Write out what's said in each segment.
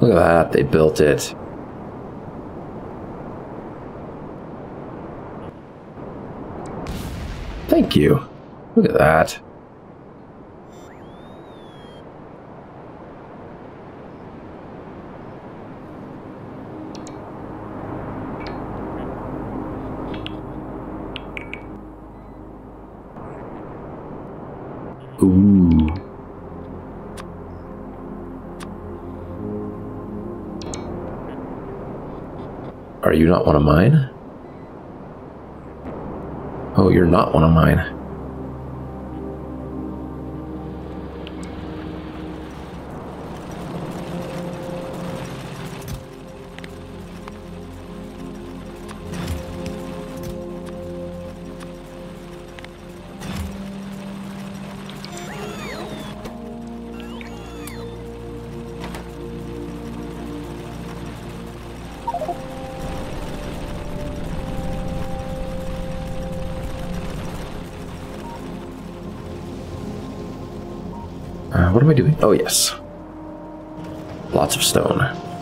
Look at that, they built it. Thank you. Look at that. Ooh. Are you not one of mine? Oh, you're not one of mine. What am I doing? Oh, yes. Lots of stone.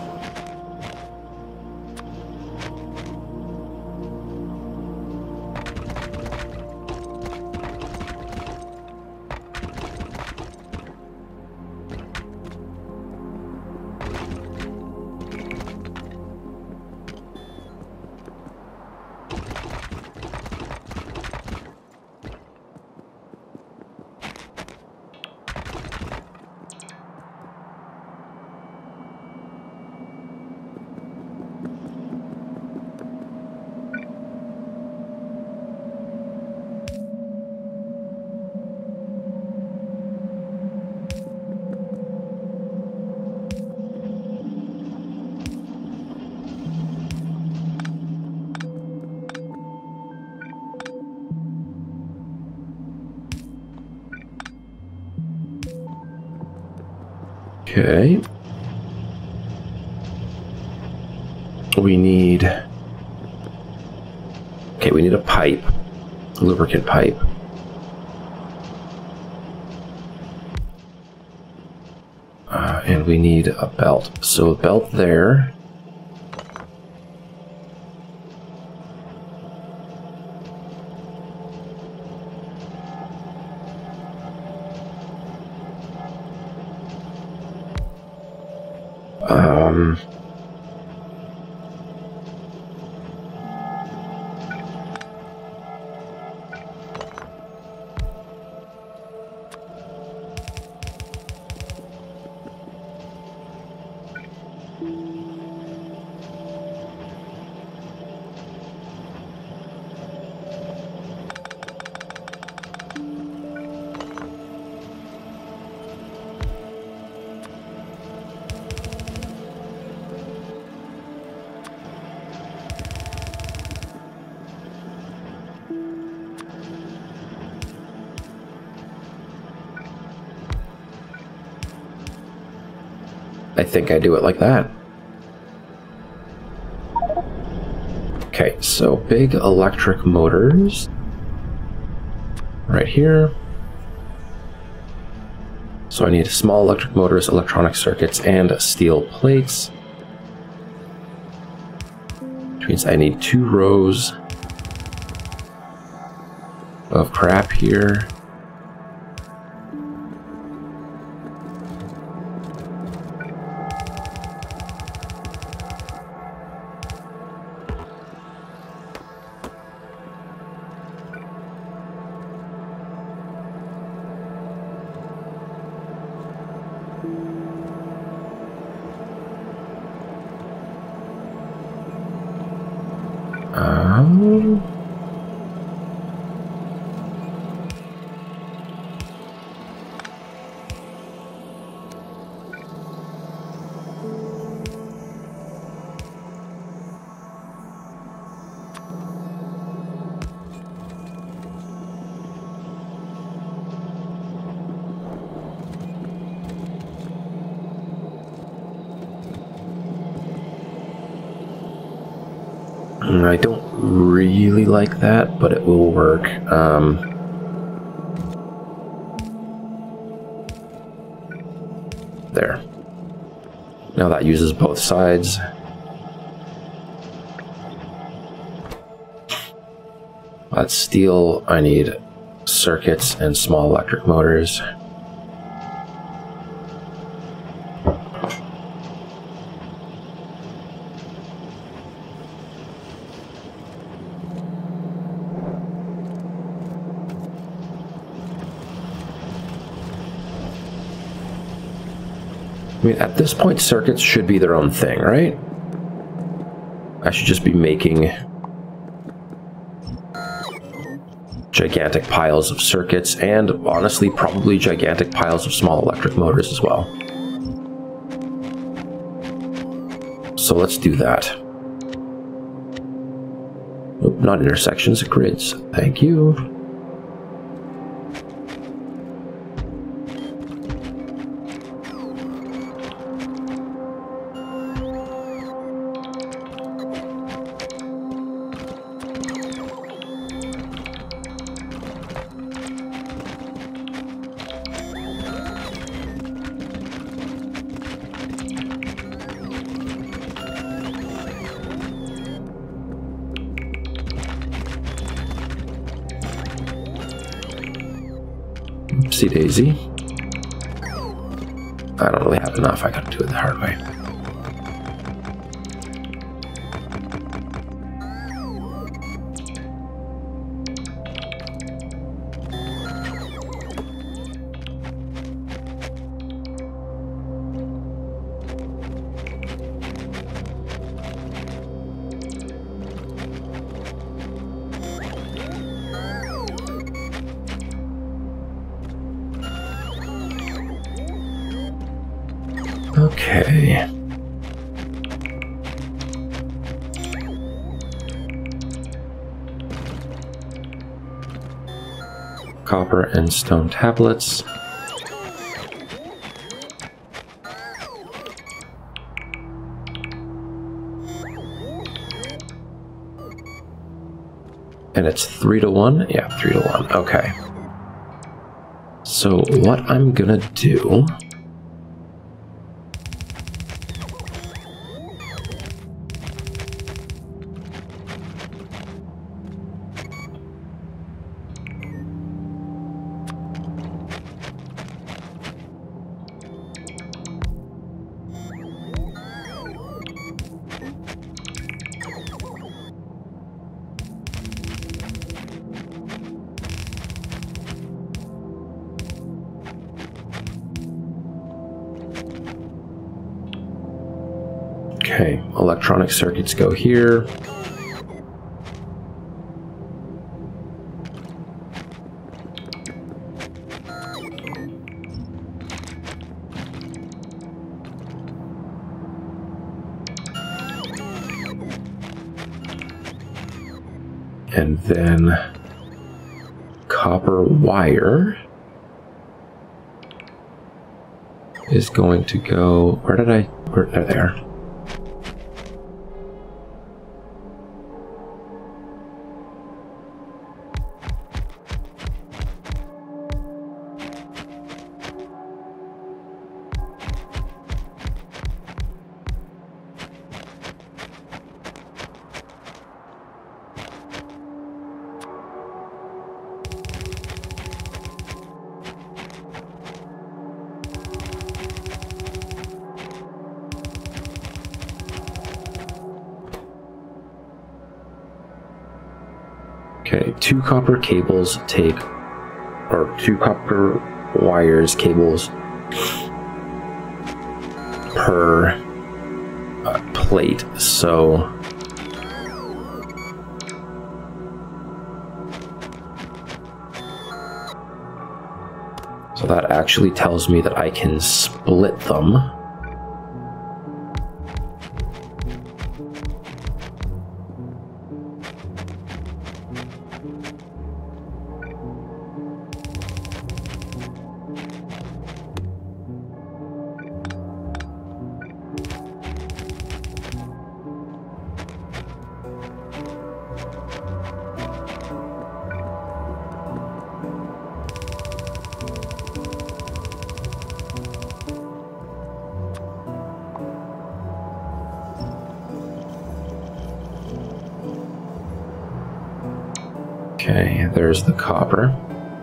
Okay. We need a pipe, a lubricant pipe. And we need a belt. So a belt there. I think I do it like that. Okay, so big electric motors right here. So I need small electric motors, electronic circuits, and steel plates. Which means I need 2 rows of crap here. I don't really like that, but it will work. There. Now that uses both sides. That's steel. I need circuits and small electric motors. I mean, at this point, circuits should be their own thing, right? I should just be making gigantic piles of circuits and, honestly, probably gigantic piles of small electric motors as well. So let's do that. Oop, not intersections, grids. Thank you. Oopsie daisy. I don't really have enough. I gotta do it the hard way. Okay. Copper and stone tablets. And it's 3 to 1? Yeah, 3 to 1. Okay. So what I'm gonna do... Okay, electronic circuits go here. And then copper wire is going to go, where there. Okay, 2 copper cables take, or 2 copper wires, cables per plate, so that actually tells me that I can split them. Okay, there's the copper.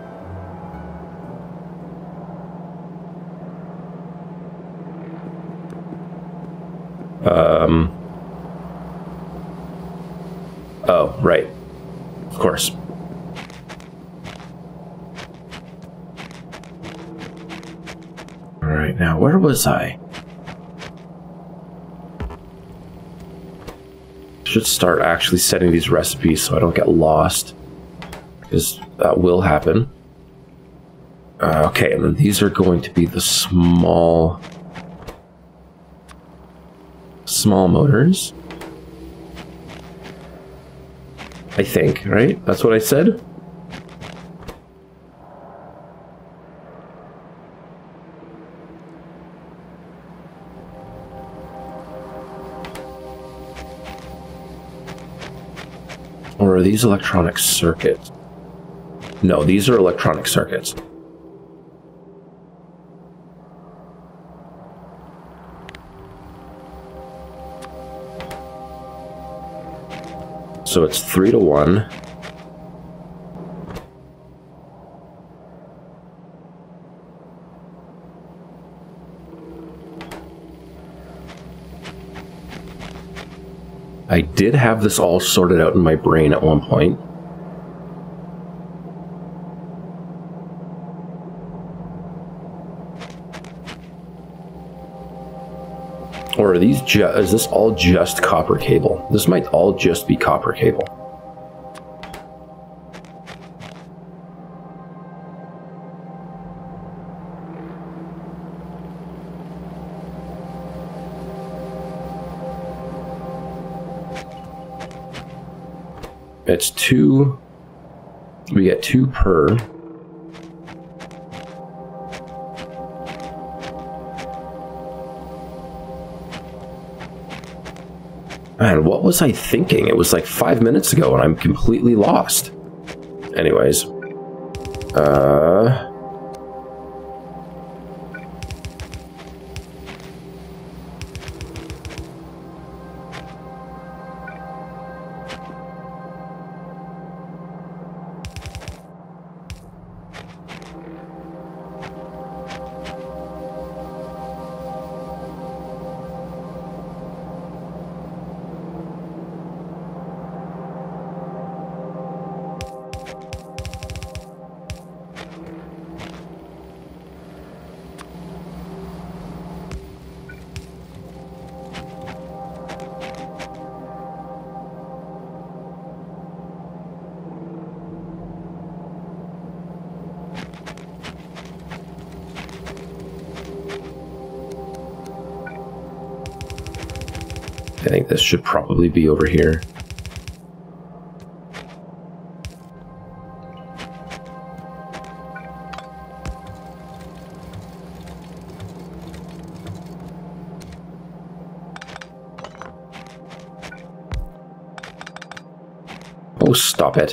Oh, right. Of course. Alright, now where was I? Should start actually setting these recipes so I don't get lost, because that will happen. Okay, and then these are going to be the small motors. I think, right? That's what I said? Or are these electronic circuits? No, these are electronic circuits. So it's 3 to 1. I did have this all sorted out in my brain at one point. Or are these is this all just copper cable? This might all just be copper cable. It's 2. We get 2 per. Man, what was I thinking? It was like 5 minutes ago and I'm completely lost. Anyways. I think this should probably be over here. Oh, stop it.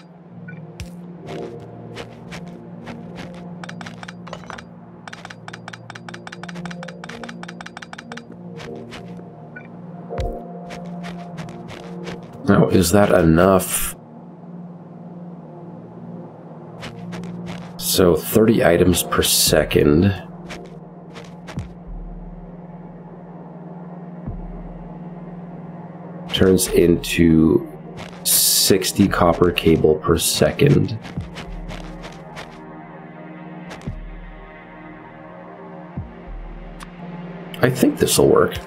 Now, is that enough? So 30 items per second. Turns into 60 copper cable per second. I think this will work.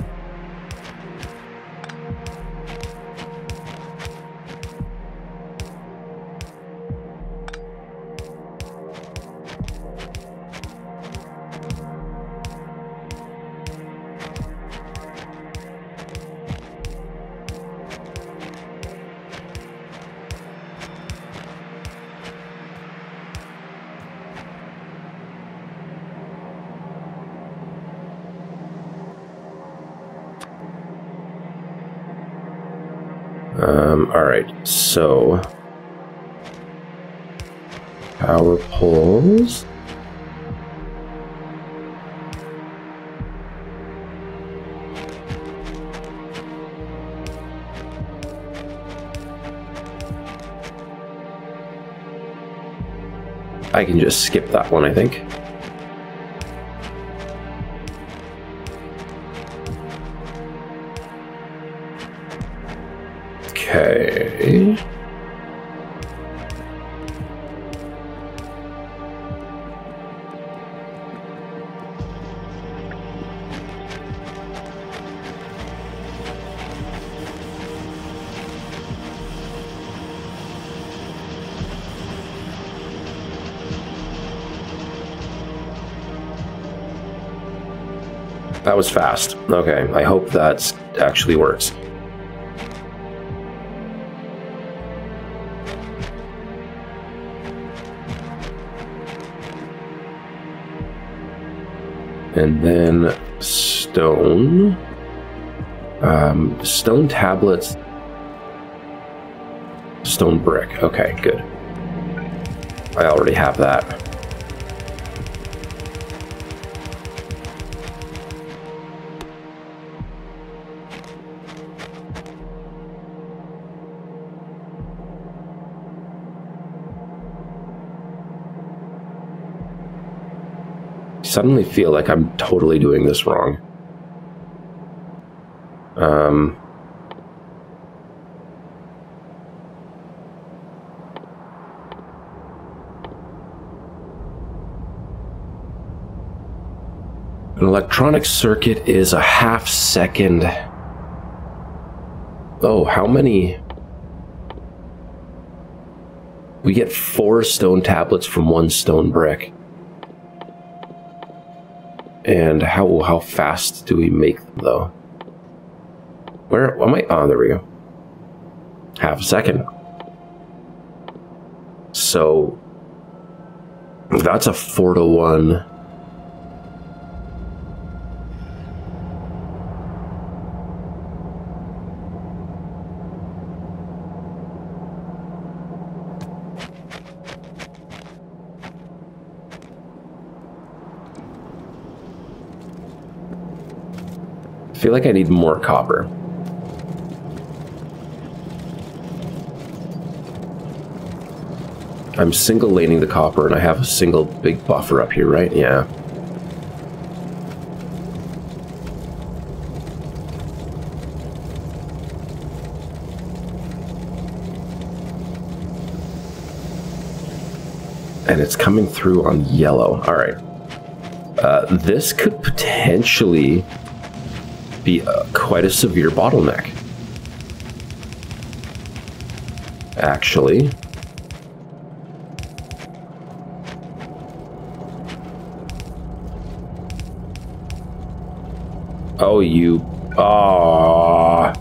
Alright, so power poles. I can just skip that one, I think. Okay. That was fast. Okay, I hope that actually works. And then stone. Stone tablets. Stone brick. Okay, good. I already have that. Suddenly feel like I'm totally doing this wrong. An electronic circuit is a half second. Oh, how many? We get 4 stone tablets from 1 stone brick. And how fast do we make them, though? Where am I? Oh, there we go. Half a second. So that's a 4-to-1. I feel like I need more copper. I'm single laning the copper and I have a single big buffer up here, right? Yeah. And it's coming through on yellow. All right. This could potentially be quite a severe bottleneck. Actually. Oh, you... Ah.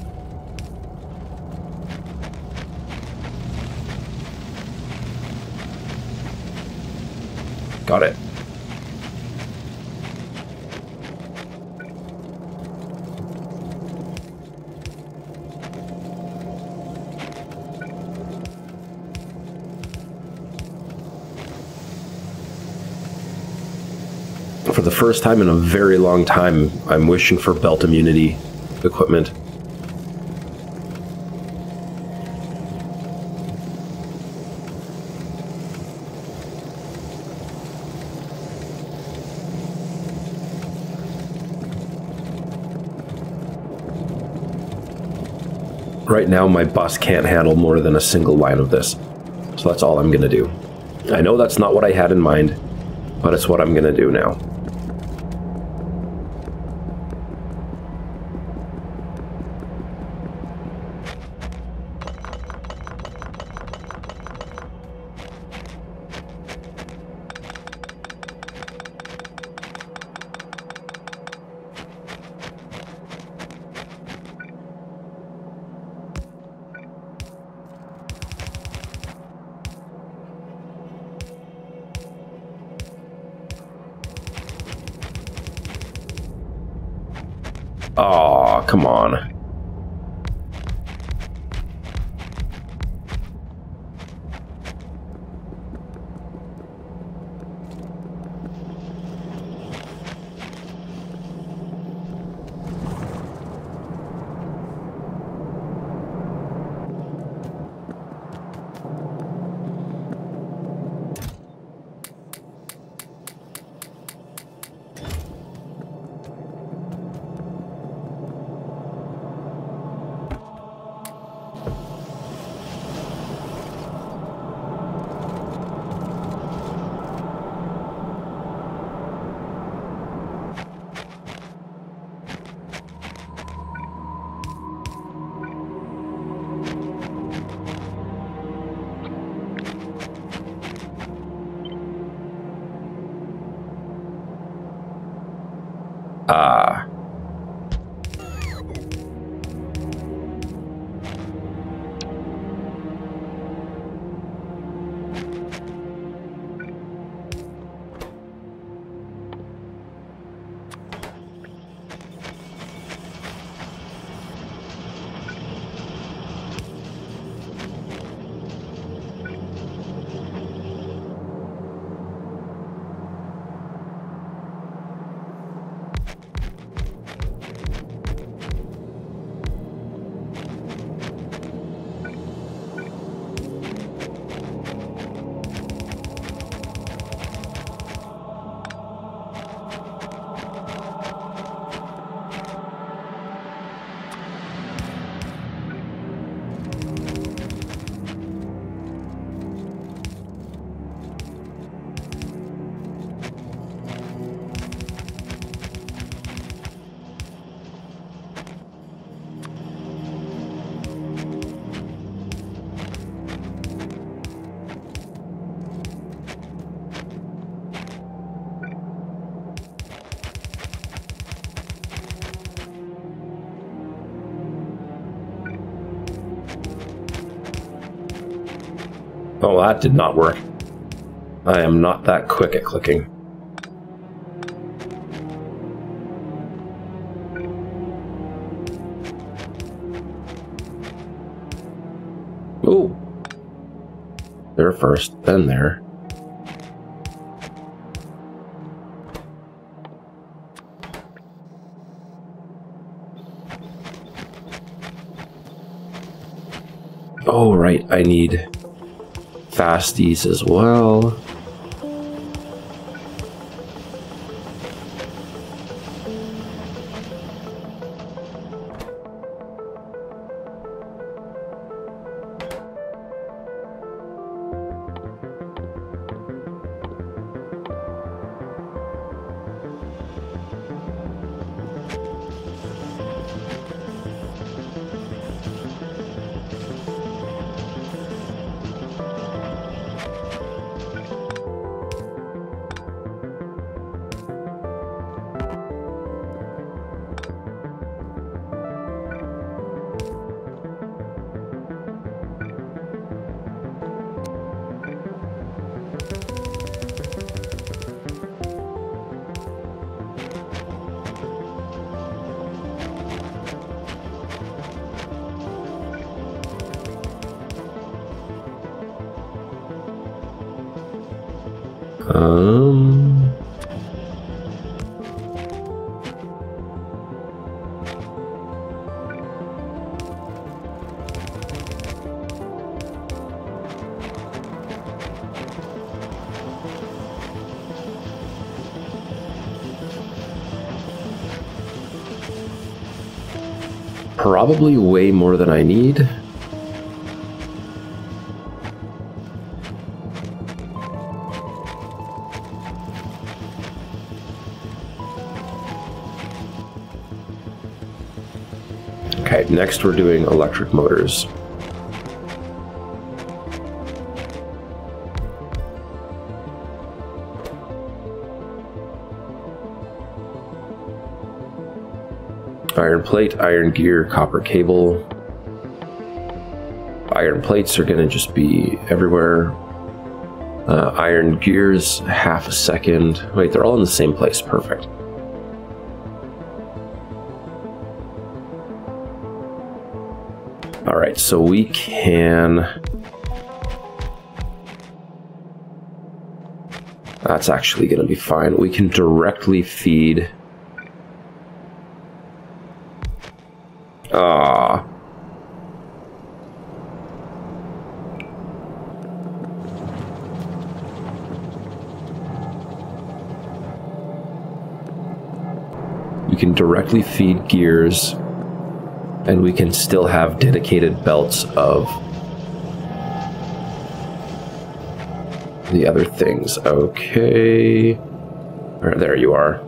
Got it. For the first time in a very long time, I'm wishing for belt immunity equipment. Right now, my bus can't handle more than a single line of this. So that's all I'm gonna do. I know that's not what I had in mind, but it's what I'm gonna do now. Aw, come on. Oh, that did not work. I am not that quick at clicking. Ooh. There first, then there. Oh, right, I need fasties as well. Probably way more than I need. Okay, next we're doing electric motors. Iron plate, iron gear, copper cable. Iron plates are going to just be everywhere. Iron gears, half a second. Wait, they're all in the same place. Perfect. All right, so we can... That's actually going to be fine. We can directly feed... We can directly feed gears, and we can still have dedicated belts of the other things. Okay. All right, there you are.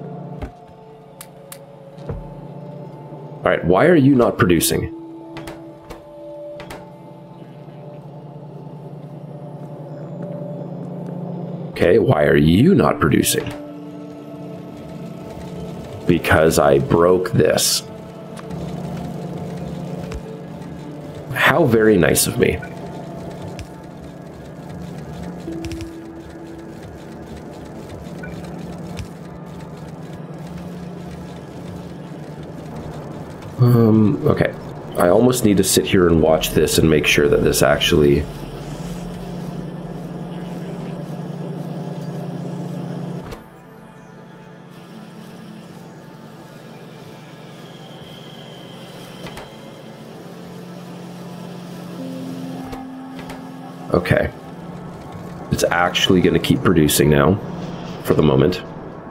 All right, why are you not producing? Okay, why are you not producing? Because I broke this. How very nice of me. Okay. I almost need to sit here and watch this and make sure that this actually... Okay. It's actually going to keep producing now, for the moment.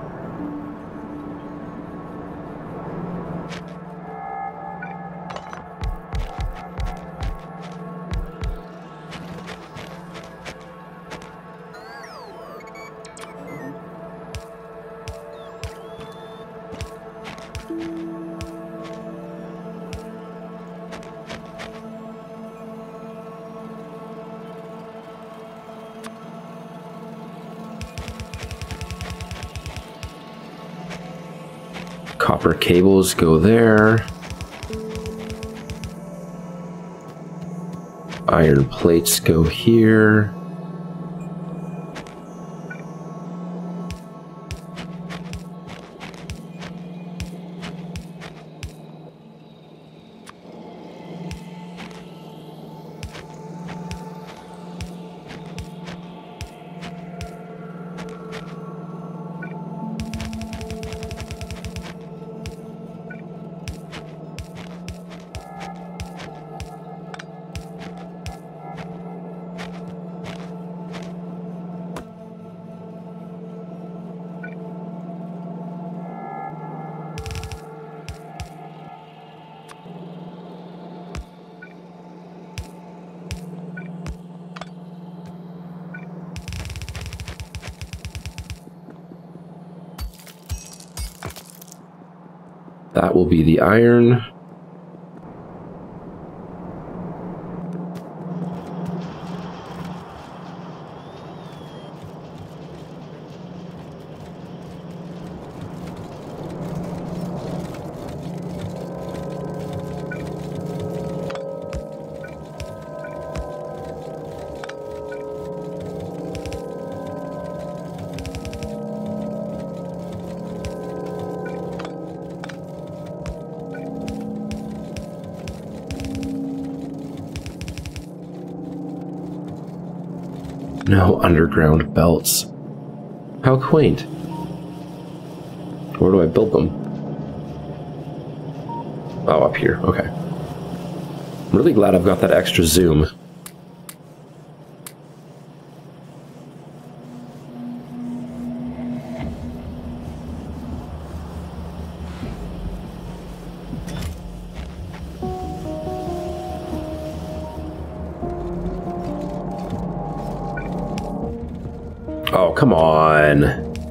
Copper cables go there. Iron plates go here. That will be the iron. No underground belts. How quaint. Where do I build them? Oh, up here. Okay. I'm really glad I've got that extra zoom. Oh, come on.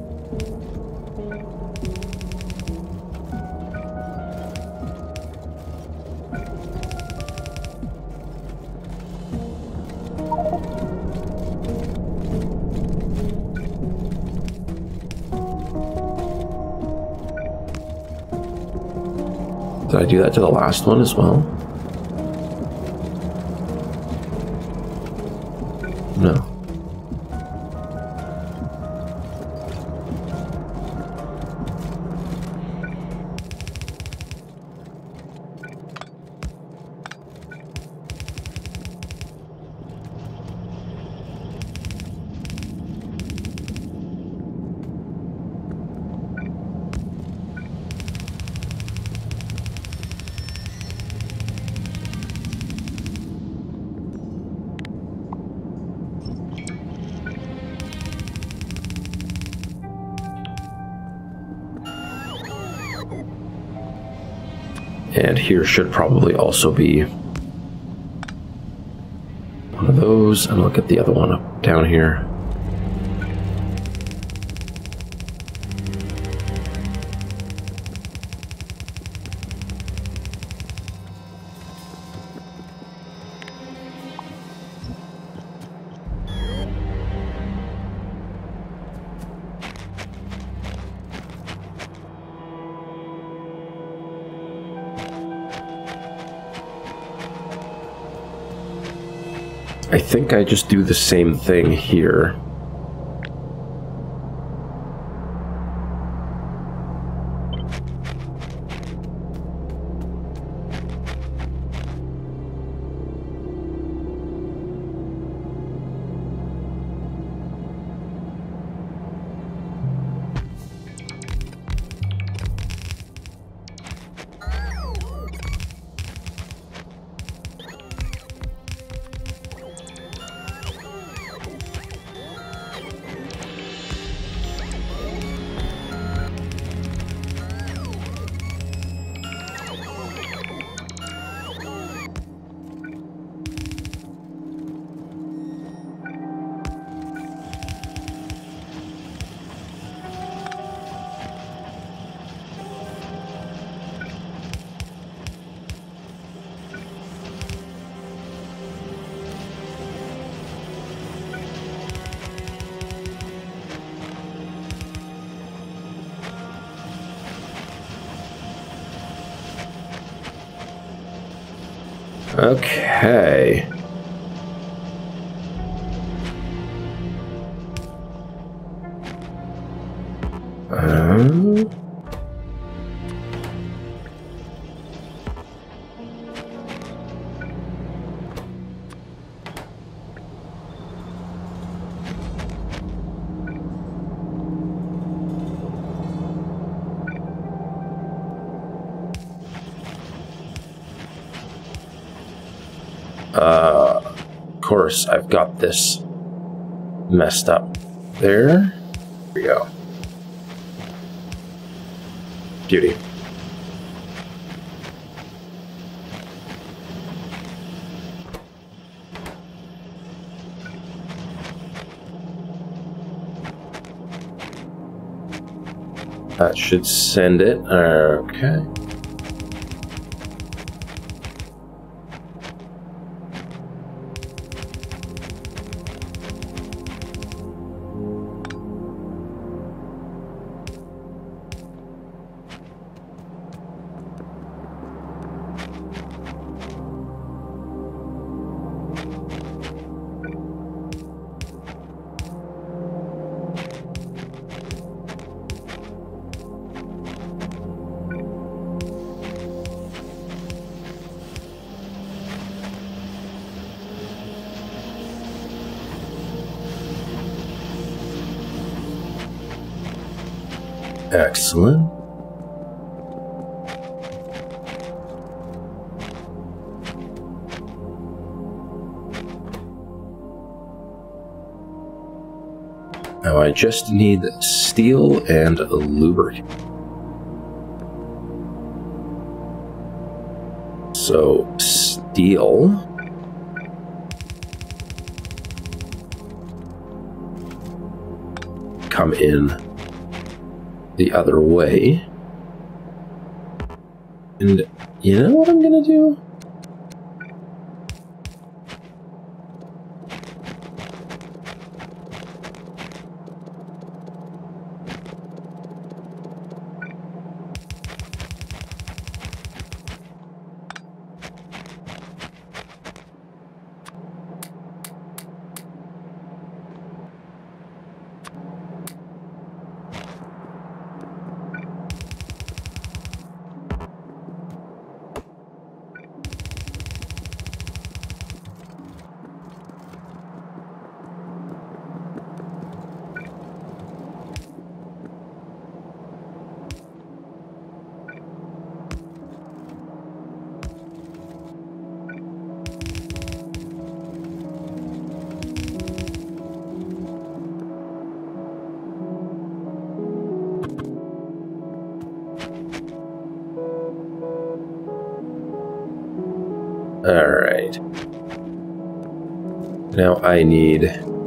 Did I do that to the last one as well? No. And here should probably also be one of those, and I'll get the other one up down here. I think I just do the same thing here. Okay. Of course, I've got this messed up. There. Here we go. Beauty. That should send it. Okay. Excellent. Now I just need steel and lubricant. So, steel. Come in the other way. And you know what I'm gonna do? Alright. Now I need...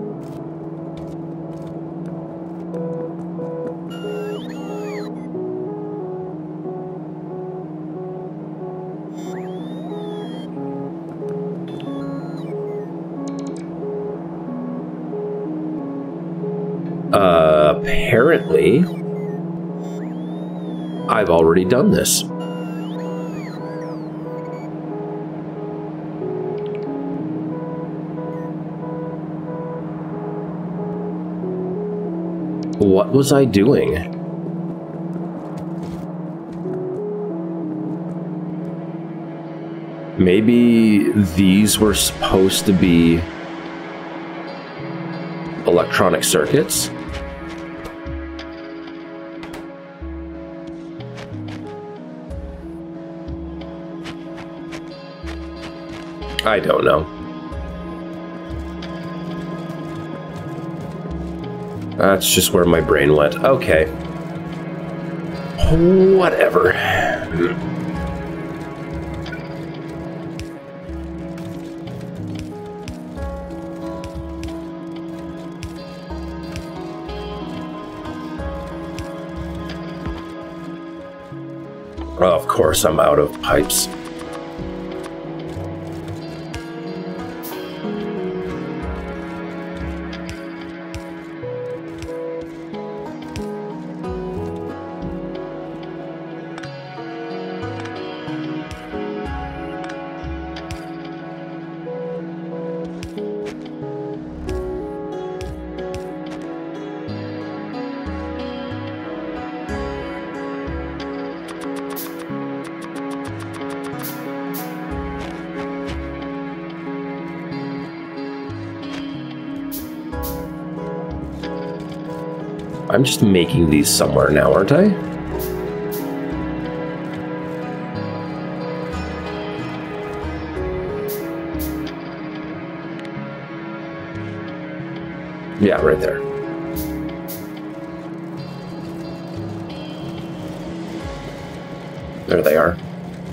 apparently, I've already done this. What was I doing? Maybe these were supposed to be electronic circuits? I don't know. That's just where my brain went. Okay. Whatever. Of course, I'm out of pipes. I'm just making these somewhere now, aren't I? Yeah, right there. There they are.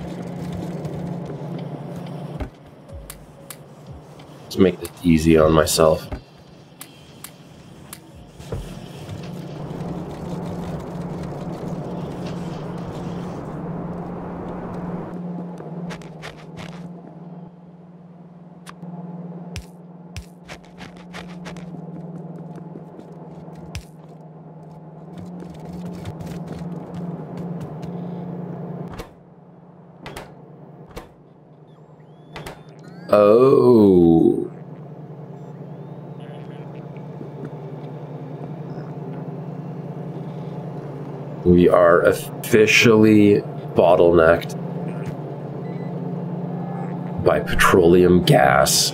Let's make this easy on myself. Oh. We are officially bottlenecked by petroleum gas.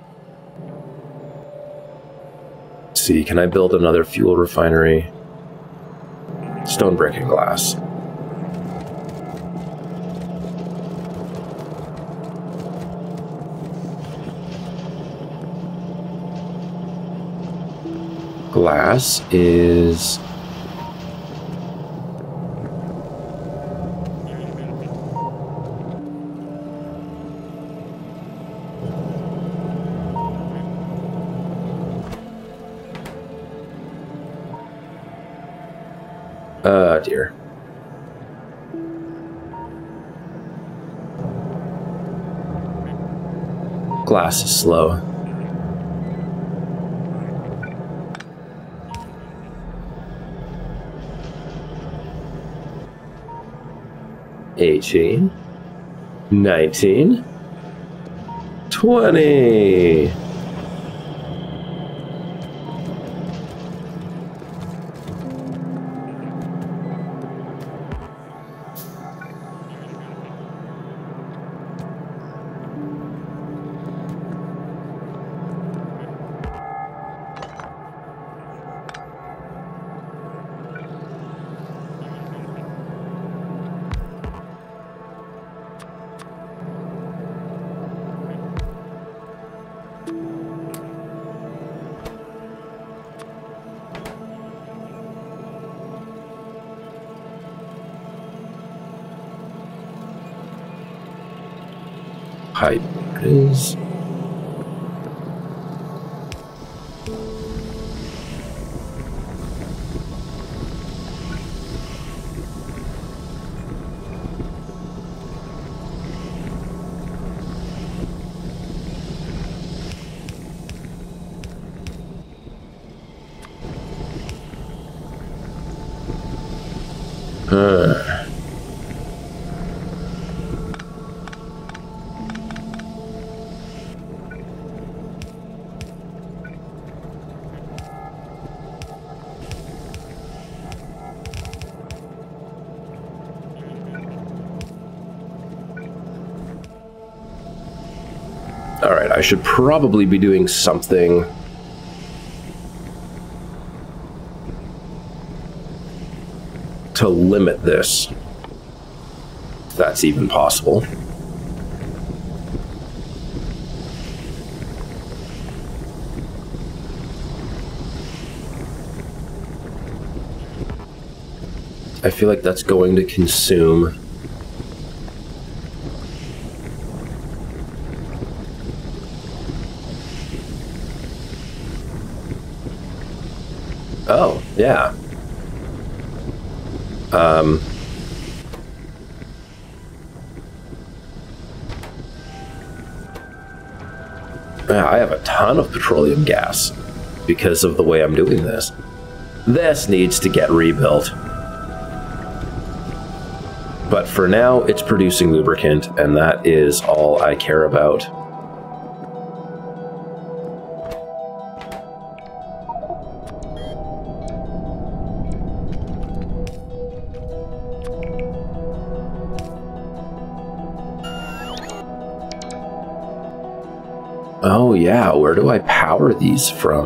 Let's see, can I build another fuel refinery? stone, brick, and glass. Glass is... dear. Glass is slow. 18, 19, 20. Pipe is... Alright, I should probably be doing something to limit this, if that's even possible. I feel like that's going to consume yeah. Yeah, I have a ton of petroleum gas because of the way I'm doing this. This needs to get rebuilt. But for now, it's producing lubricant, and that is all I care about. Oh yeah, where do I power these from?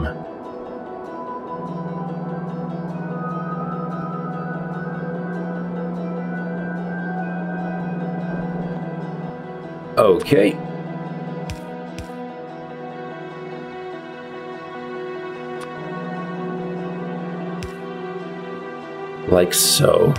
Okay. Like so.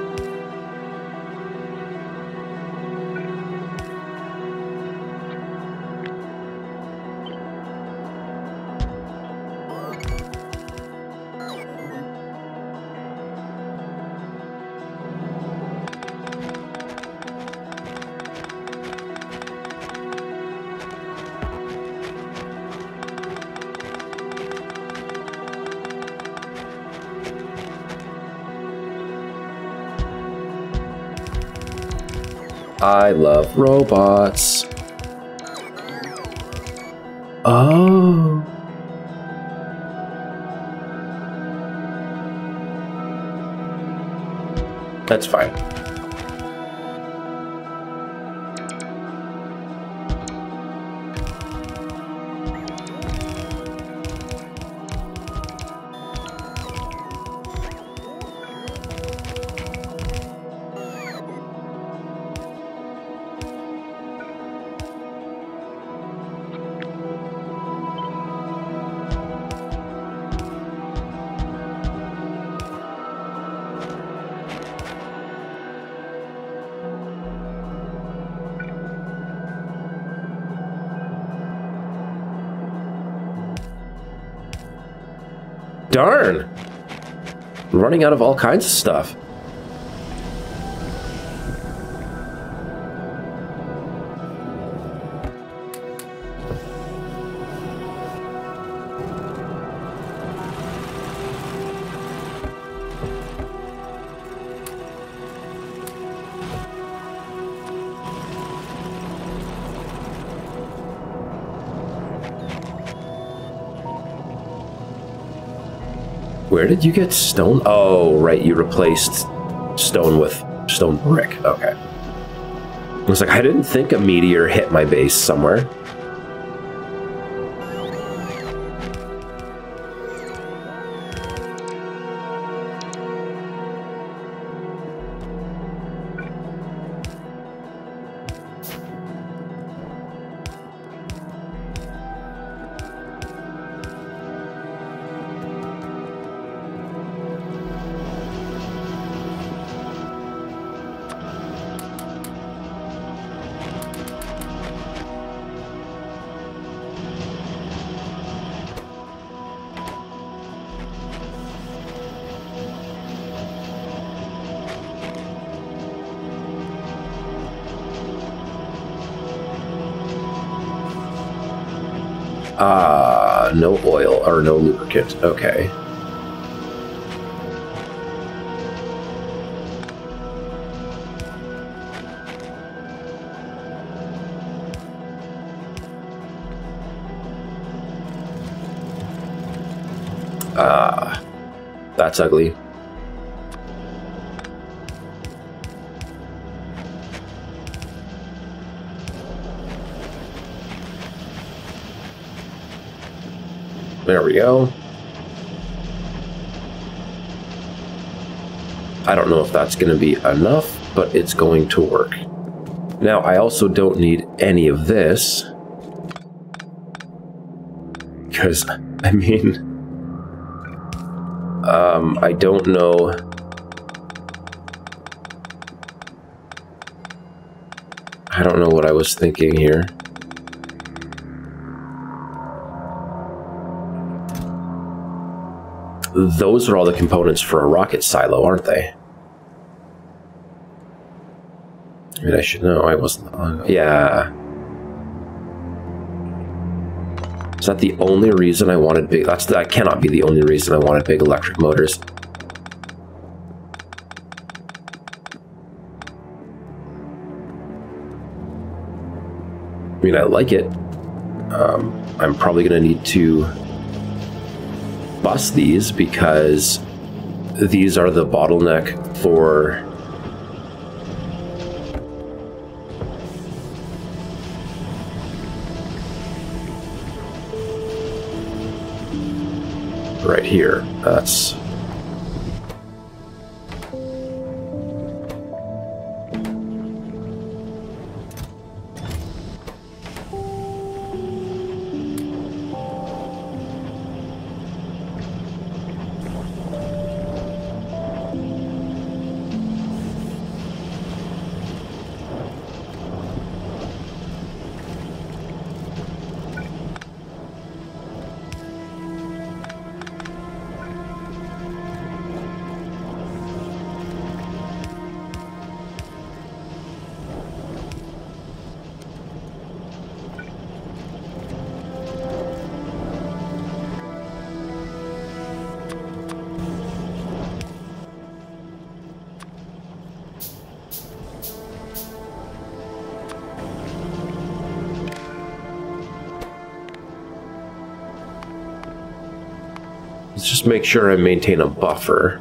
I love robots. Oh. That's fine. Darn! I'm running out of all kinds of stuff. Where did you get stone? Oh, right, you replaced stone with stone brick. Okay. I was like, I didn't think a meteor hit my base somewhere. No oil or no lubricant. Okay. That's ugly. There we go. I don't know if that's going to be enough, but it's going to work. Now, I also don't need any of this. Because, I mean... I don't know... I don't know what I was thinking here. Those are all the components for a rocket silo, aren't they? I mean, I should know. I wasn't on. Yeah. Is that the only reason I wanted big... That cannot be the only reason I wanted big electric motors. I mean, I like it. I'm probably going to need to bust these because these are the bottleneck for right here. That's let's just make sure I maintain a buffer.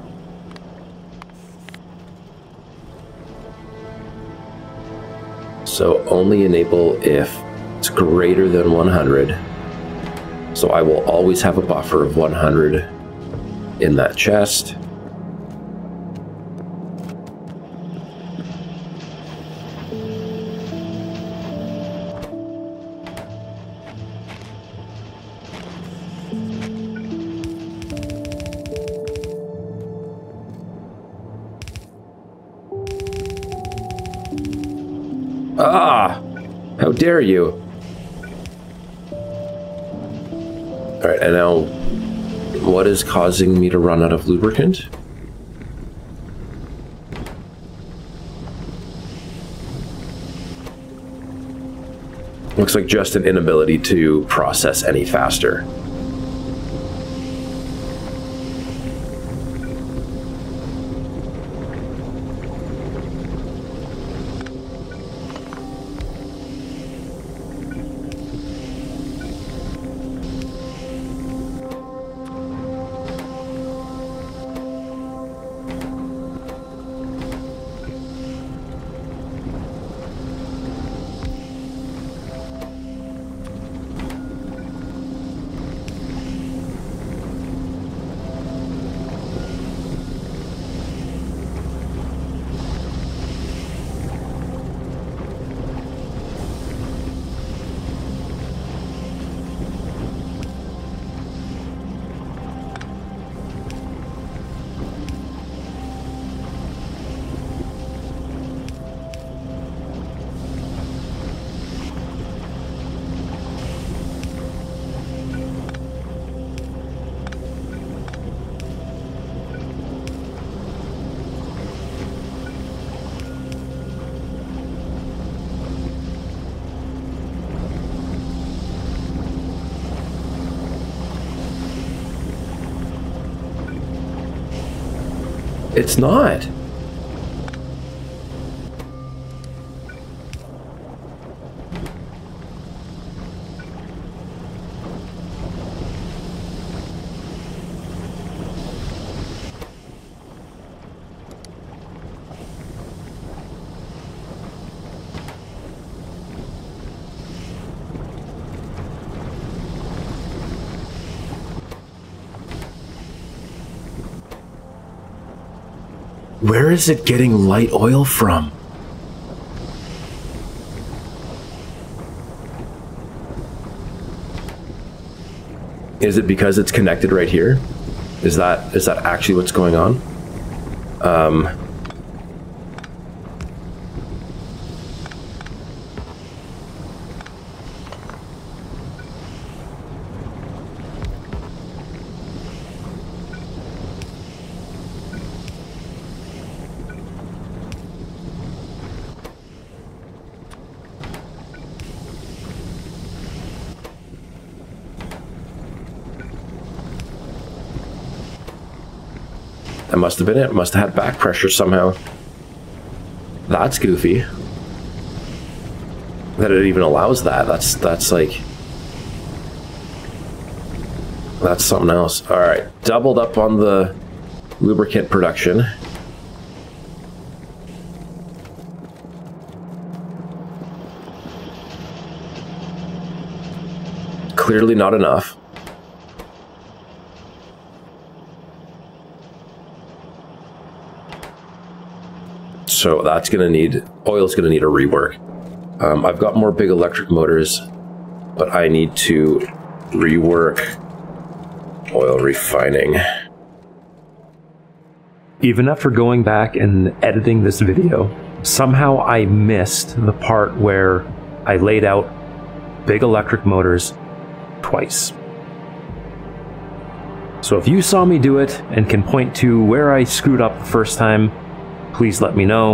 So only enable if it's greater than 100. So I will always have a buffer of 100 in that chest. Ah! How dare you! Alright, and now What is causing me to run out of lubricant? Looks like just an inability to process any faster. It's not. Where is it getting light oil from? Is it because it's connected right here? Is that actually what's going on? That must have been it. Must have had back pressure somehow. That's goofy. That it even allows that. That's like... That's something else. Alright, doubled up on the lubricant production. Clearly not enough. So that's going to need, oil's going to need a rework. I've got more big electric motors, but I need to rework oil refining. Even after going back and editing this video, somehow I missed the part where I laid out big electric motors twice. So if you saw me do it and can point to where I screwed up the first time, please let me know.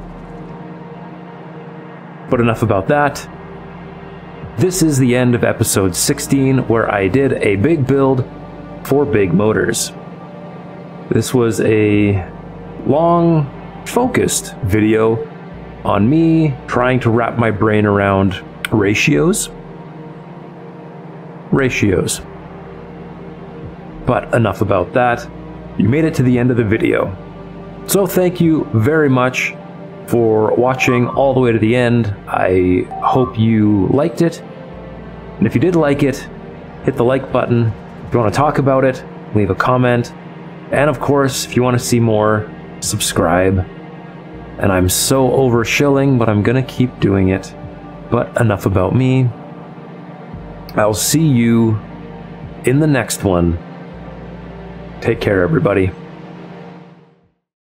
But enough about that. This is the end of episode 16, where I did a big build for big motors. This was a long, focused video on me trying to wrap my brain around ratios. But enough about that. You made it to the end of the video. So thank you very much for watching all the way to the end. I hope you liked it. And if you did like it, hit the like button. If you want to talk about it, leave a comment. And of course, if you want to see more, subscribe. And I'm so over shilling, but I'm gonna keep doing it. But enough about me. I'll see you in the next one. Take care, everybody.